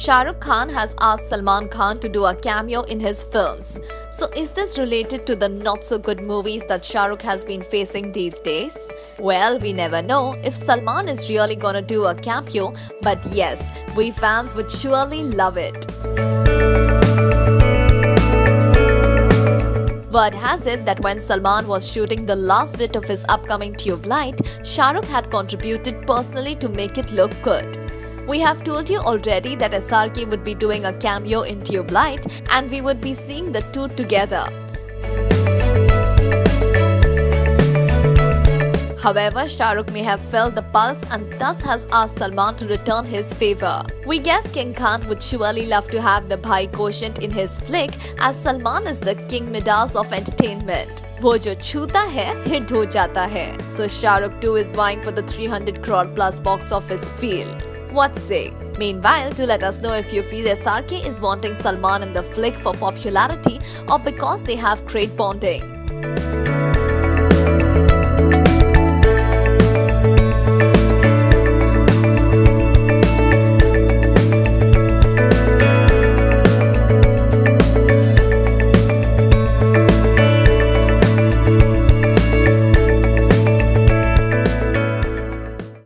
Shah Rukh Khan has asked Salman Khan to do a cameo in his films. So is this related to the not-so-good movies that Shah Rukh has been facing these days? Well, we never know if Salman is really gonna do a cameo, but yes, we fans would surely love it. Word has it that when Salman was shooting the last bit of his upcoming Tube Light, Shah Rukh had contributed personally to make it look good. We have told you already that SRK would be doing a cameo in Tube Light and we would be seeing the two together. However, Shah Rukh may have felt the pulse and thus has asked Salman to return his favor. We guess King Khan would surely love to have the Bhai quotient in his flick, as Salman is the King Midas of entertainment. वो जो छूता है hit हो जाता है. So Shah Rukh too is vying for the 300 crore plus box office field. What say? Meanwhile, do let us know if you feel SRK is wanting Salman in the flick for popularity or because they have great bonding.